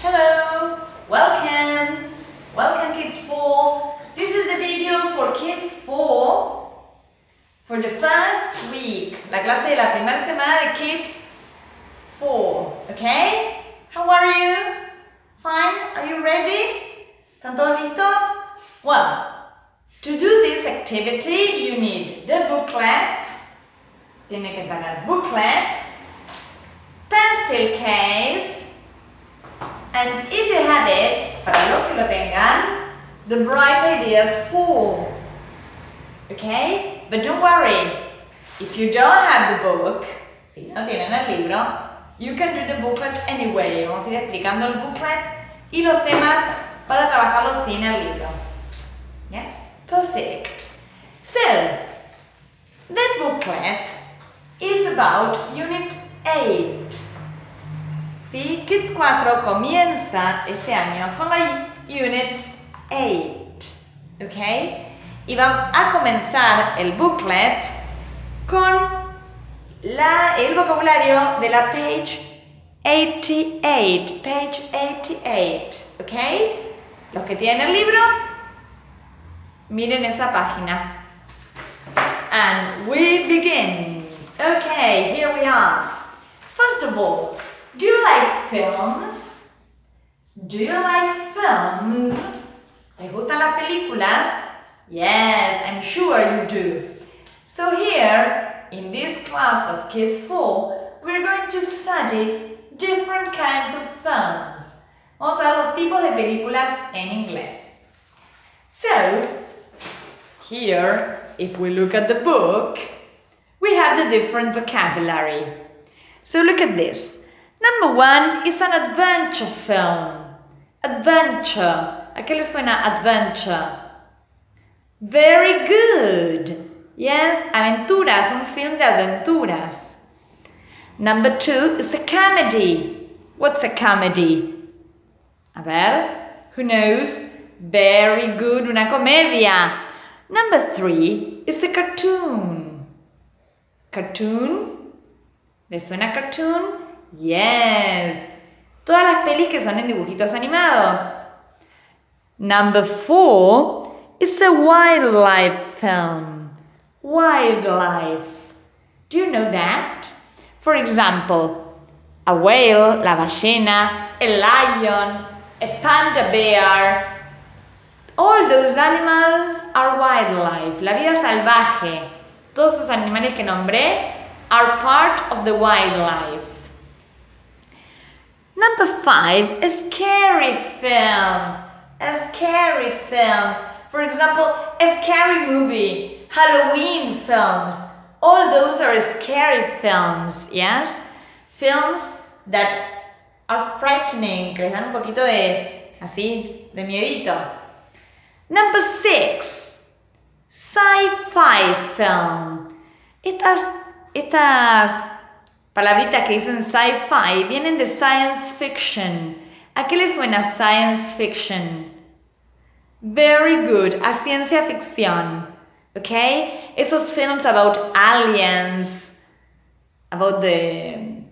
Hello! Welcome! Welcome Kids 4. This is the video for Kids 4 for the first week, la clase de la primera semana de Kids 4. Okay? How are you? Fine? Are you ready? ¿Están todos listos? Well, to do this activity you need the booklet. Tiene que tener booklet, pencil case, and if you have it, para los que lo tengan, the Bright Ideas 4. Okay? But don't worry, if you don't have the book, si no tienen el libro, you can do the booklet anyway. Vamos a ir explicando el booklet y los temas para trabajarlos sin el libro. Yes? Perfect. So, the booklet is about Unit 8. ¿Sí? Kids 4 comienza este año con la Unit 8. ¿Ok? Y va a comenzar el booklet con el vocabulario de la page 88. Page 88. ¿Ok? Los que tienen el libro, miren esa página. And we begin. Okay, here we are. First of all, do you like films? Do you like films? ¿Les gustan las películas? Yes, I'm sure you do. So here, in this class of Kids 4, we're going to study different kinds of films. Vamos a ver los tipos de películas en inglés. So, here, if we look at the book, we have the different vocabulary. So look at this. Number 1 is an adventure film. Adventure. ¿A qué le suena adventure? Very good. Yes, aventuras, un film de aventuras. Number 2 is a comedy. What's a comedy? A ver, who knows? Very good, una comedia. Number 3 is a cartoon. Cartoon? ¿Le suena cartoon? Yes. Todas las pelis que son en dibujitos animados. Number 4 is a wildlife film. Wildlife. Do you know that? For example, a whale, la ballena, a lion, a panda bear. All those animals are wildlife. La vida salvaje. Todos esos animales que nombré are part of the wildlife. Number 5, a scary film. A scary film. For example, a scary movie, Halloween films. All those are scary films, yes? Films that are frightening, que les dan un poquito de, así, de miedito. Number 6, sci-fi film. Estas palabritas que dicen sci-fi vienen de science fiction. ¿A qué le suena science fiction? Very good, a ciencia ficción. Okay? Esos films about aliens, about the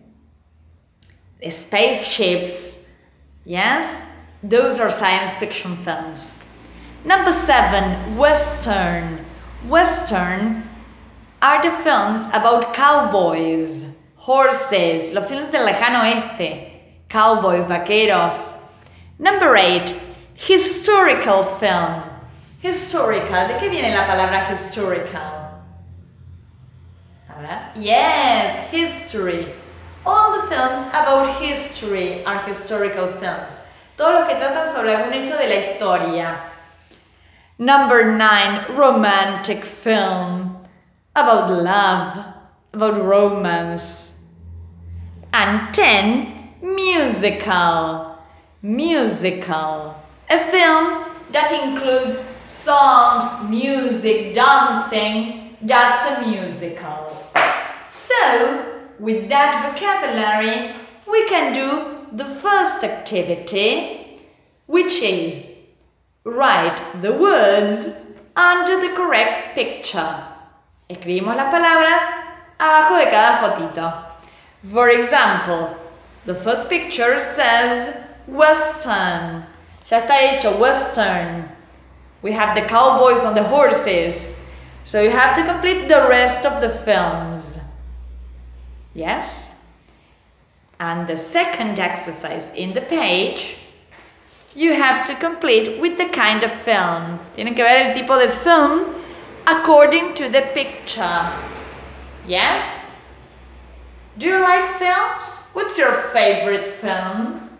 spaceships. Yes? Those are science fiction films. Number 7, Western. Western are the films about cowboys, horses, los films del lejano oeste, cowboys, vaqueros. Number 8, historical film. Historical, ¿de qué viene la palabra historical? ¿Ahora? Yes, history. All the films about history are historical films. Todos los que tratan sobre algún hecho de la historia. Number 9, romantic film. About love, about romance. And 10, musical. Musical. A film that includes songs, music, dancing. That's a musical. So, with that vocabulary, we can do the first activity, which is write the words under the correct picture. Escribimos las palabras abajo de cada fotito. For example, the first picture says Western. Ya está hecho, Western. We have the cowboys on the horses. So you have to complete the rest of the films. Yes? And the second exercise in the page, you have to complete with the kind of film. Tienen que ver el tipo de film according to the picture. Yes? Do you like films? What's your favorite film?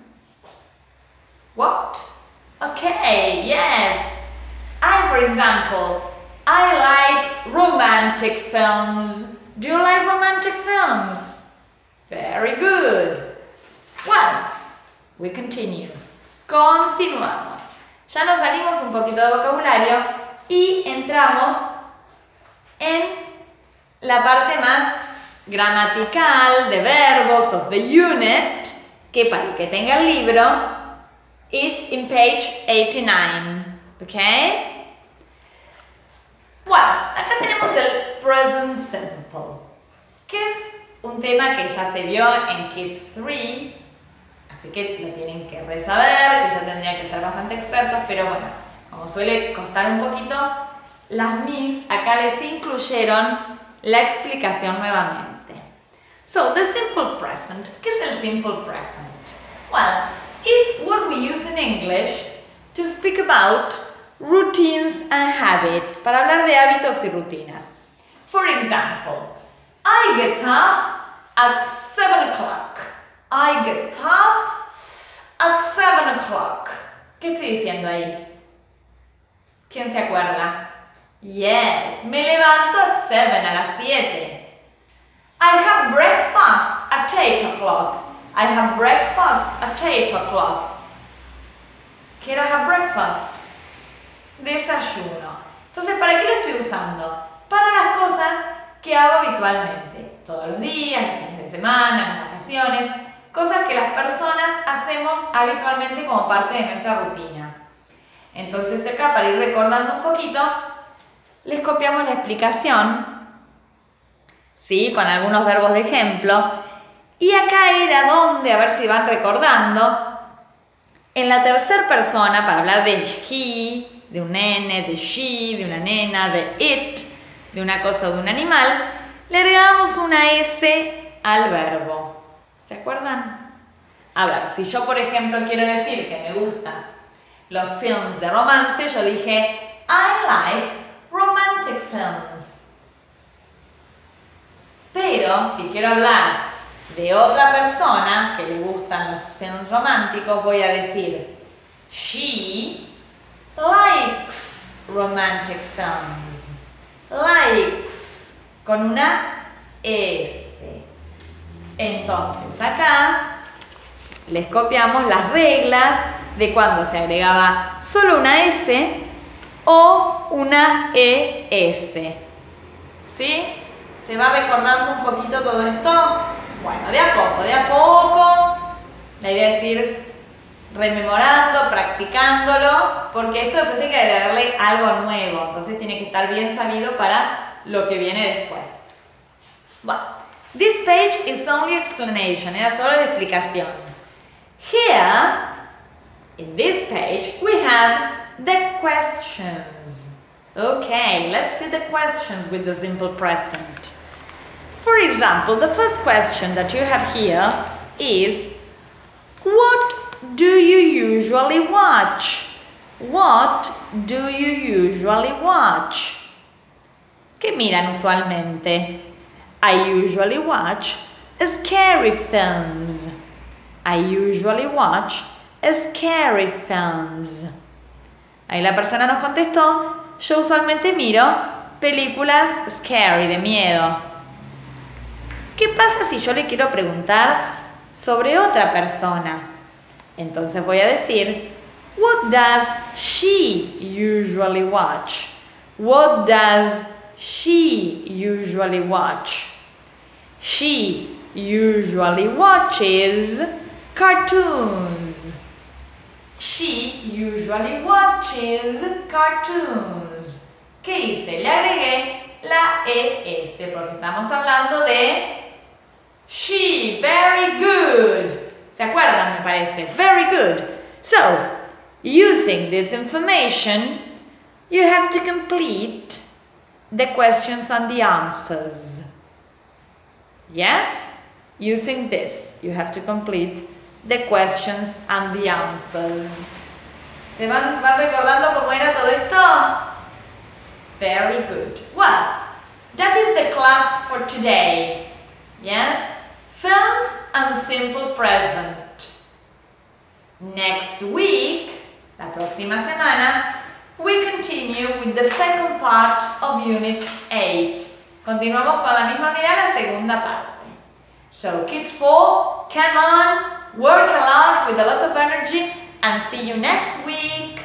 What? Okay, yes. For example, I like romantic films. Do you like romantic films? Very good. Well, we continue. Continuamos. Ya nos salimos un poquito de vocabulario y entramos en la parte más gramatical de verbos of the unit, que para el que tenga el libro, it's in page 89. Okay? Bueno, acá tenemos el present simple, que es un tema que ya se vio en Kids 3, así que lo tienen que resaber, que ya tendrían que ser bastante expertos, pero bueno, como suele costar un poquito, las Miss acá les incluyeron la explicación nuevamente. So, the simple present. ¿Qué es el simple present? Well, it's what we use in English to speak about routines and habits, para hablar de hábitos y rutinas. For example, I get up at 7 o'clock. I get up at 7 o'clock. ¿Qué estoy diciendo ahí? ¿Quién se acuerda? Yes, me levanto at 7, a las 7. I have breakfast at 8 o'clock. I have breakfast at 8 o'clock. ¿Qué era have breakfast? Desayuno. Entonces, ¿para qué lo estoy usando? Para las cosas que hago habitualmente. Todos los días, los fines de semana, las vacaciones. Cosas que las personas hacemos habitualmente como parte de nuestra rutina. Entonces acá, para ir recordando un poquito, les copiamos la explicación, ¿sí? Con algunos verbos de ejemplo. Y acá era donde, a ver si van recordando, en la tercera persona, para hablar de he, de un nene, de she, de una nena, de it, de una cosa o de un animal, le agregamos una S al verbo. ¿Se acuerdan? A ver, si yo por ejemplo quiero decir que me gustan los films de romance, yo dije I like romantic films. Pero si quiero hablar de otra persona que le gustan los films románticos, voy a decir she likes romantic films. Likes con una S. Entonces acá les copiamos las reglas de cuando se agregaba solo una S o una ES. ¿Sí? ¿Se va recordando un poquito todo esto? Bueno, de a poco. La idea es ir rememorando, practicándolo, porque esto después hay que agregarle algo nuevo, entonces tiene que estar bien sabido para lo que viene después. Bueno, this page is only explanation, era solo de explicación. Here, in this page, we have the questions. Okay, let's see the questions with the simple present. For example, the first question that you have here is, what do you usually watch? What do you usually watch? ¿Qué miran usualmente? I usually watch scary films. I usually watch scary films. Ahí la persona nos contestó, yo usualmente miro películas scary, de miedo. ¿Qué pasa si yo le quiero preguntar sobre otra persona? Entonces voy a decir, what does she usually watch? What does she usually watch? She usually watches cartoons. She usually watches cartoons. ¿Qué hice? Le agregué la ES porque estamos hablando de she. Very good. ¿Se acuerdan, me parece? Very good. So, using this information, you have to complete the questions and the answers. Yes? Using this, you have to complete the questions and the answers. ¿Se van recordando cómo era todo esto? Very good. Well, that is the class for today. Yes? Films and simple present. Next week, la próxima semana, we continue with the second part of Unit 8. Continuamos con la misma unidad, la segunda parte. So, Kids 4, come on, work a lot with a lot of energy, and see you next week.